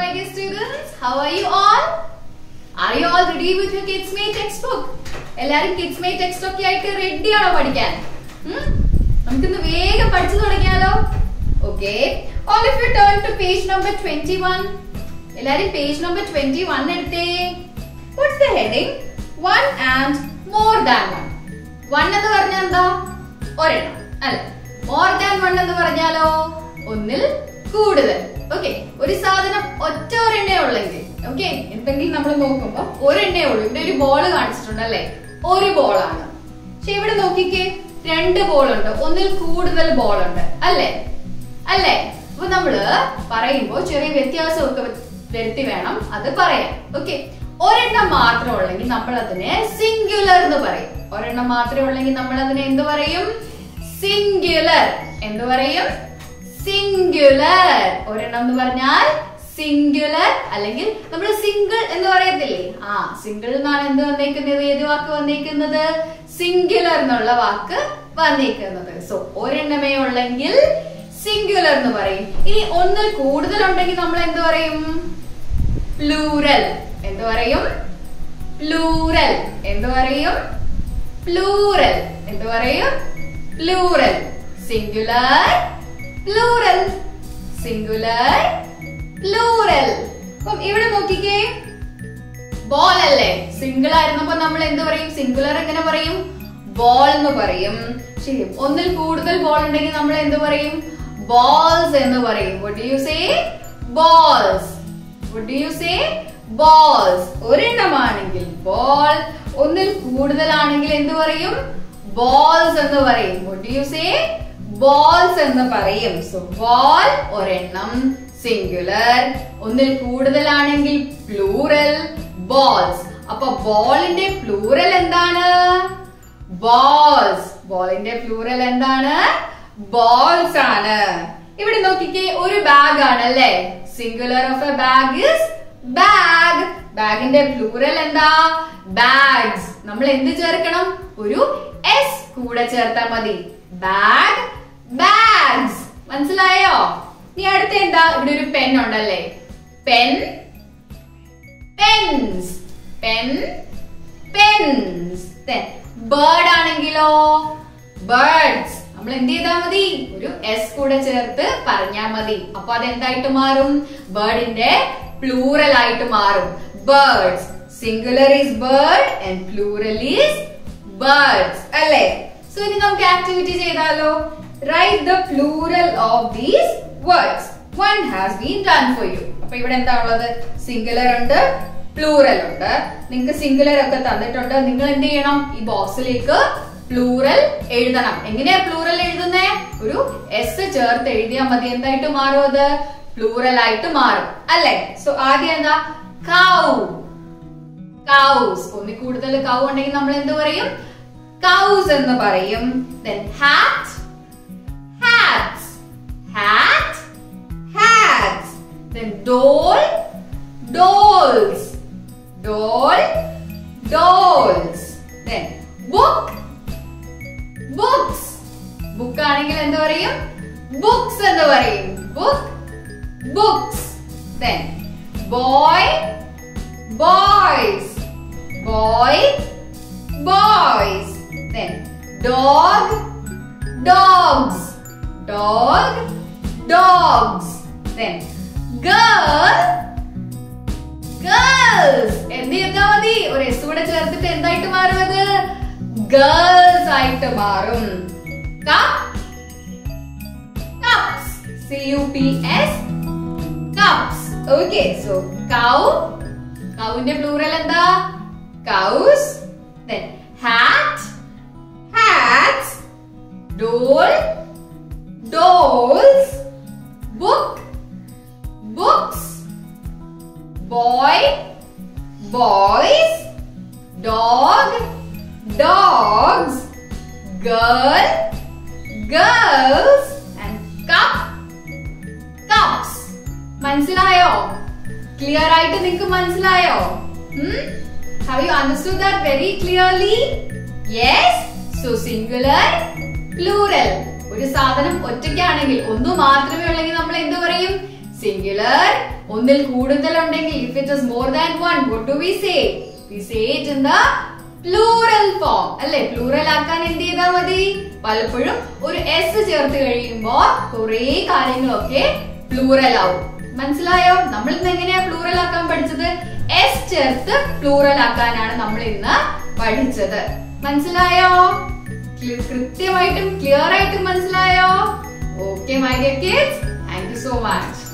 my dear students. How are you all? Are you all ready with your Kidsmate textbook? എല്ലാരും Kidsmate textbook ആയിട്ട് ready ആണോ പഠിക്കാൻ? നമുക്കിന്ന് വേഗം പഠിച്ചു തുടങ്ങിയാലോ? Okay. All of you turn to page number 21. എല്ലാരും page number 21 എടുത്തേ. What's the heading? One and more than one. One എന്ന് പറഞ്ഞാൽ എന്താ? ഒരെണ്ണം അല്ലേ? More than one എന്ന് പറഞ്ഞാലോ ഒന്നിൽ കൂടുതൽ. ഓക്കെ, ഒരു സാധനം ഒറ്റ ഒരെണ്ണേ ഉള്ളെങ്കിൽ ഓക്കെ, എന്തെങ്കിലും നമ്മൾ നോക്കുമ്പോ ഒരെണ്ണേ ഉള്ളൂ. ഇവിടെ ഒരു ബോള് കാണിച്ചിട്ടുണ്ട് അല്ലെ, ഒരു ബോളാണ്. പക്ഷെ ഇവിടെ നോക്കിക്കേ, രണ്ട് ബോൾ ഉണ്ട്, ഒന്നിൽ കൂടുതൽ ബോൾ ഉണ്ട് അല്ലേ അല്ലേ. അപ്പൊ നമ്മള് പറയുമ്പോ ചെറിയ വ്യത്യാസമൊക്കെ വരുത്തി വേണം അത് പറയാൻ. ഓക്കെ, ഒരെണ്ണം മാത്രം ഉള്ളെങ്കിൽ നമ്മൾ അതിനെ സിംഗുലർ എന്ന് പറയും. ഒരെണ്ണം മാത്രമേ ഉള്ളെങ്കിൽ നമ്മൾ അതിനെ എന്ത് പറയും? സിംഗുലർ. എന്ത് പറയും? സിംഗുലർ. ഒരെണ്ണം എന്ന് പറഞ്ഞാൽ സിംഗുലർ, അല്ലെങ്കിൽ നമ്മൾ സിംഗിൾ എന്ന് പറയത്തില്ലേ? ആ, സിംഗിൾ എന്നാണ് എന്ത് വന്നേക്കുന്നത്? ഏത് വാക്ക് വന്നേക്കുന്നത്? സിംഗുലർ എന്നുള്ള വാക്ക് വന്നേക്കുന്നത്. സോ ഒരെണ്ണമേ ഉള്ളെങ്കിൽ സിംഗുലർ എന്ന് പറയും. ഇനി ഒന്നിൽ കൂടുതൽ ഉണ്ടെങ്കിൽ നമ്മൾ എന്ത് പറയും? പ്ലൂറൽ. എന്ത് പറയും? പ്ലൂറൽ. എന്ത് പറയും? പ്ലൂറൽ. എന്ത് പറയും? Plural. Singular, plural. Singular, plural. അപ്പം ഇവിടെ നോക്കിക്കേ, ബോൾ അല്ലേ? സിംഗിൾ ആയിരുന്നപ്പോ നമ്മൾ എന്ത് പറയും? സിംഗുലർ എങ്ങനെ പറയും? ബോൾ എന്ന് പറയും. ശരി, ഒന്നിൽ കൂടുതൽ ബോൾ ഉണ്ടെങ്കിൽ നമ്മൾ എന്ത് പറയും? ബോൾസ് എന്ന് പറയും. What do you say? Balls. What do you say? Balls. ഒരെണ്ണമാണെങ്കിൽ ബോൾ, ഒന്നിൽ കൂടുതലാണെങ്കിൽ എന്ത് പറയും? ബോൾസ് എന്ന് പറയും. What do you say? Balls എന്ന് പറയും. സോ ബോൾ ഒരെണ്ണം, സിംഗുലർ. ഒന്നിൽ കൂടുതലാണെങ്കിൽ പ്ലൂറൽ, ബോൾസ്. അപ്പൊ ബോളിന്റെ പ്ലൂറൽ എന്താണ്? ബോൾസ്. ബോളിന്റെ പ്ലൂറൽ എന്താണ്? ബോൾസ് ആണ്. ഇവിടെ നോക്കിക്കേ, ഒരു ബാഗ് ആണ് അല്ലേ? Singular of a bag is bag. ബാഗിന്റെ പ്ലൂറൽ എന്താ? ബാഗ്സ്. നമ്മൾ എന്ത് ചേർക്കണം? ഒരു എസ് കൂടെ ചേർത്താൽ മതി. Bag, bags. മനസ്സിലായോ? നീ അടുത്ത എന്താ? ഇവിടെ ഒരു പെൻ ഉണ്ടല്ലേ? Pen, pens. Pen, pens. Bird ആണെങ്കിലോ? ബേർഡ്സ്. നമ്മൾ എന്ത് ചെയ്താ മതി? ഒരു എസ് കൂടെ ചേർത്ത് പറഞ്ഞാ മതി. അപ്പൊ അതെന്തായിട്ട് മാറും? ബേർഡിന്റെ പ്ലൂറൽ ആയിട്ട് മാറും. Birds. Singular is bird and plural is birds അല്ലേ? സോ ഇനി നമുക്ക് ആക്ടിവിറ്റി ചെയ്താലോ? Write the plural of these words. One has been done for you. അപ്പൊ ഇവിടെ എന്താ ഉള്ളത്? സിംഗുലർ ഉണ്ട്, പ്ലൂറൽ ഉണ്ട്. നിങ്ങൾക്ക് സിംഗുലർ ഒക്കെ തന്നിട്ടുണ്ട്. നിങ്ങൾ എന്ത് ചെയ്യണം? ഈ ബോക്സിലേക്ക് പ്ലൂറൽ എഴുതണം. എങ്ങനെയാ പ്ലൂറൽ എഴുതുന്നേ? ഒരു എസ് ചേർത്ത് എഴുതിയാൽ മതി. എന്തായിട്ട് മാറും? അത് പ്ലൂറൽ ആയിട്ട് മാറും അല്ലെ? സോ ആദ്യം എന്താ? കൗ. കൗസ്. ഒന്നിൽ കൂടുതൽ കൗ ഉണ്ടെങ്കിൽ നമ്മൾ എന്ത് പറയും? കൗസ് എന്ന് പറയും. Then hat, hats. Hat, hats. Then doll, dolls. Doll, dolls. Then book, books. Book ആണെങ്കിൽ എന്ത് പറയും? books എന്ന് പറയും. book, books. Then boy, boys. boy, boys. Then dog, dogs. dog, dogs. Then girl, girls. എന്ത് ചെയ്താ മതി? ഒരു എസ് കൂടെ ചേർത്തിട്ട് എന്തായിട്ട് മാറും? അത് ഗേൾസ് ആയിട്ട് മാറും. cup, cups. cups. cups. Okay, so cow. കൗവിന്റെ പ്ലൂറൽ എന്താ? cows. Then hat, hats. doll, dolls. book, books. boy, boys. dog, dogs. girl, girls. and cup, cups. മനസ്സിലായോ? ക്ലിയർ ആയിട്ട് നിങ്ങൾക്ക് മനസ്സിലായോ? Have you understood that very clearly? Yes. So singular, plural. ഒരു സാധനം ഒറ്റയ്ക്കാണെങ്കിൽ, ഒന്ന് മാത്രമേ ഉള്ളെങ്കിൽ നമ്മൾ എന്ത് പറയും? സിംഗുലർ, ഒന്നിൽ കൂടുതലുണ്ടെങ്കിൽ if it is more than one, what do we say? We say it in the plural form. അല്ലേ? പ്ലൂറൽ ആക്കാൻ എന്ത് ചെയ്താൽ മതി? പലപ്പോഴും ഒരു s ചേർത്ത് കഴിയുമ്പോൾ കുറെ കാര്യങ്ങളൊക്കെ പ്ലൂറൽ ആവും. മനസ്സിലായോ? നമ്മൾ ഇന്ന് എങ്ങനെയാ പ്ലൂറൽ ആക്കാൻ പഠിച്ചത്? s ചേർത്ത് പ്ലൂറൽ ആക്കാനാണ് നമ്മൾ ഇന്ന് പഠിച്ചത്. മനസ്സിലായോ? കൃത്യമായിട്ടും ക്ലിയർ ആയിട്ടും മനസ്സിലായോ? Okay, my dear kids, thank you so much.